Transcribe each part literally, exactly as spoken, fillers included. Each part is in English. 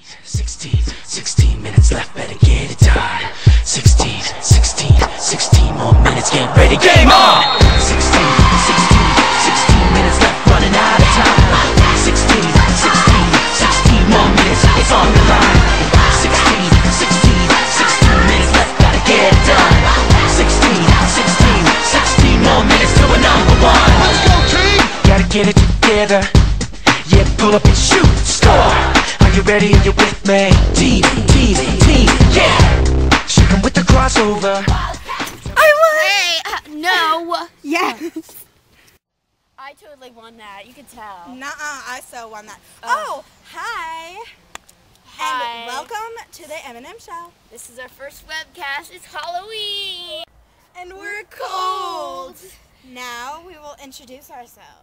sixteen, sixteen minutes left, better get it done. sixteen, sixteen, sixteen more minutes, get ready, game on! sixteen, sixteen, sixteen minutes left, running out of time. sixteen, sixteen, sixteen more minutes, it's on the line. sixteen, sixteen, sixteen minutes left, gotta get it done. sixteen, sixteen, sixteen more minutes to a number one. Let's go, team! Gotta get it together. Yeah, pull up and shoot, score. Are you ready? Are you with me? Team, team, team, yeah. She come with the crossover. I won! Hey, uh, no. Yes. I totally won that. You could tell. Nuh-uh, I so won that. Oh. Oh, hi. Hi. And welcome to the M and M Show. This is our first webcast. It's Halloween. And we're cold. Now we will introduce ourselves.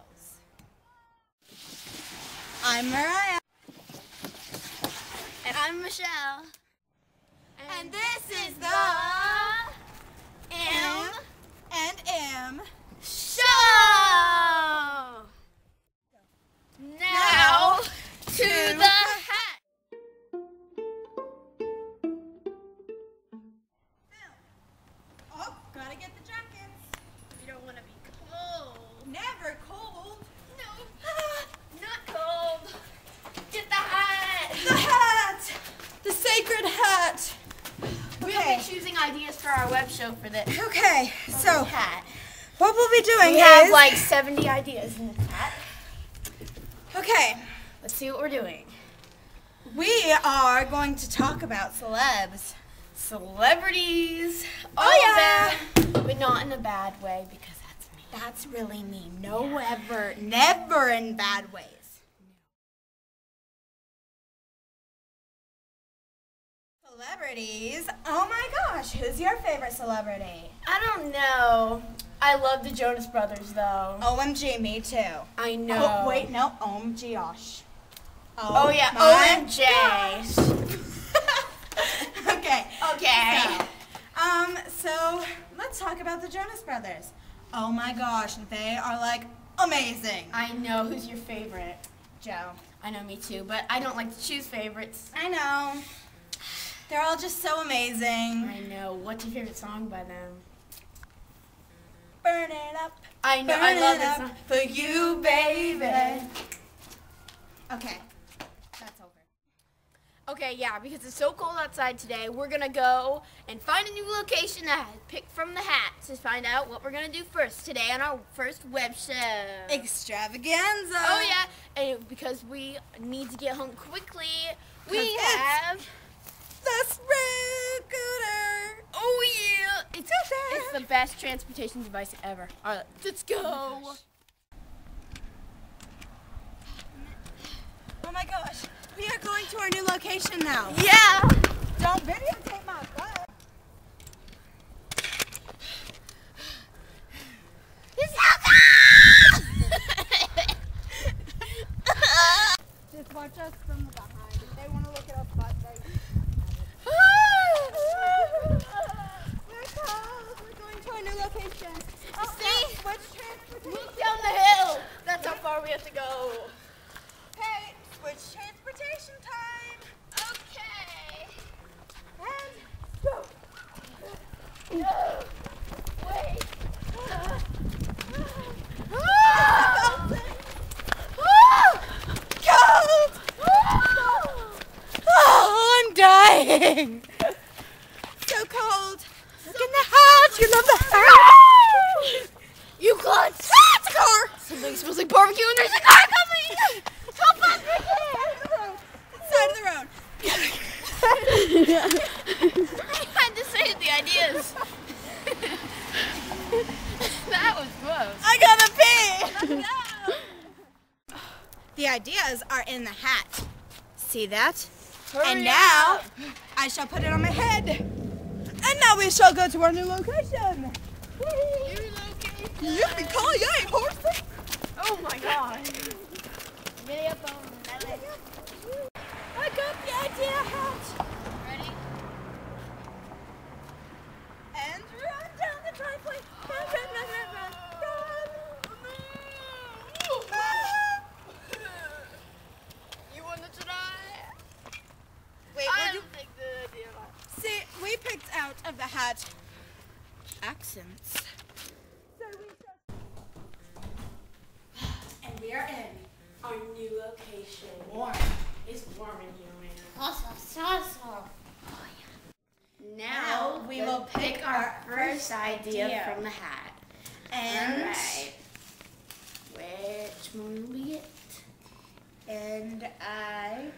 I'm Mariah. And I'm Michelle. And, and this is the M and M Show. Now to the hat. Oh, gotta get the jackets. You don't want to be cold. Never cold. No, not cold. Get the hat. The hat. The sacred hat. We'll Okay. be choosing ideas for our web show for this. Okay, so hat. what we'll be doing We is have like seventy ideas in this hat. okay. Let's see what we're doing. We are going to talk about celebs. Celebrities. Oh, all yeah. of them, but not in a bad way because that's me. That's really mean. No, ever, never in bad ways. Celebrities. Oh my gosh, who's your favorite celebrity? I don't know. I love the Jonas Brothers though. O M G, me too. I know. Oh, wait, no, O M G, gosh. Oh, yeah, my O M G. gosh. Okay. Okay. So, um, so let's talk about the Jonas Brothers. Oh my gosh, they are like amazing. I know. Who's your favorite? Joe. I know, me too, but I don't like to choose favorites. I know. They're all just so amazing. I know. What's your favorite song by them? Burn it up. I know. Burn I love it this up song. for you, baby. Okay, that's over. Okay, yeah, because it's so cold outside today, we're going to go and find a new location to pick from the hat to find out what we're going to do first today on our first web show. Extravaganza. Oh, yeah, and because we need to get home quickly, we it's have... the scooter. Oh, yeah. It's, it's the best transportation device ever. All right, let's go. Oh my gosh, we are going to our new location now. Yeah. Don't videotape my butt. Just watch us from the behind. If they want to look at us butt, they... We're cold. We're going to our new location. Oh, See? switch transportation. Look down the hill. That's how far we have to go. Hey, switch transportation time. Okay. And go. No. Wait. Cold. Oh, I'm dying. So cold. Look in the house. You love the house. You clutch. Ah, it's a car. Something smells like barbecue and there's a car coming. Help us, Side of the road. I had to say the ideas. That was close. I gotta pee. The ideas are in the hat. See that? Hurry and now up. I shall put it on my head. And now we shall go to our new location. Yippee-ki-yay, horsey! Oh my god. Video phone. I got the idea hat. Ready? And run down the driveway. Run, run, run, run, run. Run. You want to try? out of the hat accents. And we are in our new location. Warm. It's warm in here, man. Awesome, awesome. Now we will pick our first idea from the hat. And Alright. Which one will we get? and I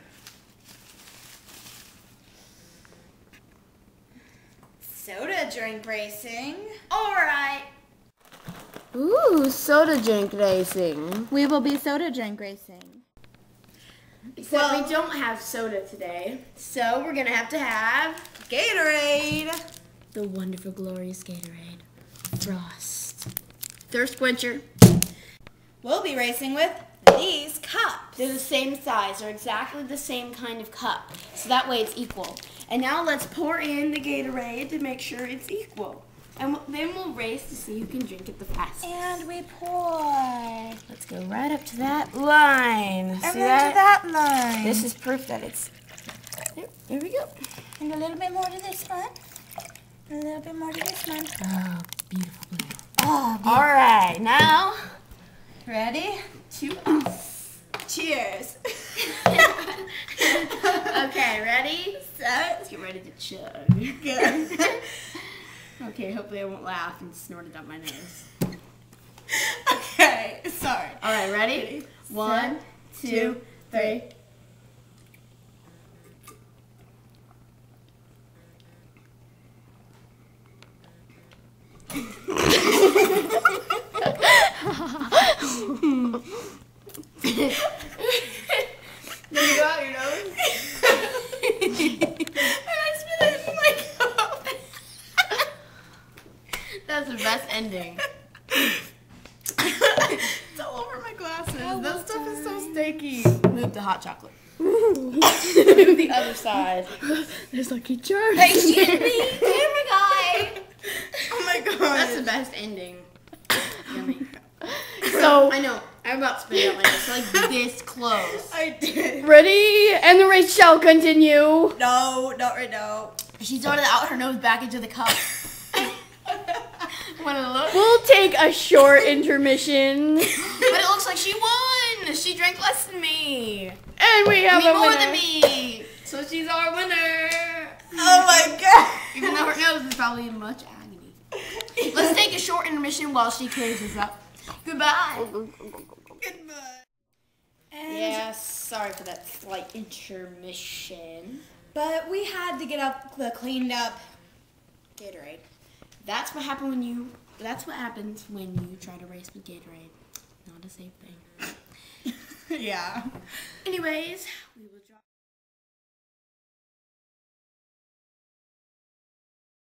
soda drink racing. Alright. Ooh, soda drink racing. We will be soda drink racing. Except Well- we don't have soda today, so we're gonna have to have Gatorade. the wonderful, glorious Gatorade. Frost. Thirst quencher. We'll be racing with these cups. They're the same size. They're exactly the same kind of cup. So that way it's equal. And now let's pour in the Gatorade to make sure it's equal. And w- then we'll race to see who can drink it the fastest. And we pour. Let's go right up to that line. And See then that? to that line. This is proof that it's... Here, here we go. And a little bit more to this one. A little bit more to this one. Oh, beautiful blue. Oh, All right, now... ready? To us. Cheers. Okay, ready? Set. Let's get ready to chug. Good. Okay, hopefully I won't laugh and snort it up my nose. Okay, sorry. All right, ready? One, two, three. Did you go out your nose? And I spit it in my cup. That's the best ending. It's all over my glasses. That stuff is so sticky. Move the hot chocolate. Move the other side. There's Lucky Charms. Are you kidding me? Camera guy. Oh my god. That's the best ending. Yummy. So I know. I'm about to spit it out my nose. Like this close. I did. Ready? And the race shall continue. No, not right now. She sorted out her nose back into the cup. Wanna look? We'll take a short intermission. But it looks like she won. She drank less than me. And we I have mean, a more winner. than me. So she's our winner. Oh my god. Even though her nose is probably in much agony. Let's take a short intermission while she clears this up. Goodbye. Goodbye. And Yes, sorry for that slight intermission. But we had to get up the cleaned up Gatorade. That's what happened when you. That's what happens when you try to race with Gatorade. Not a safe thing. Yeah. Anyways, we will drop.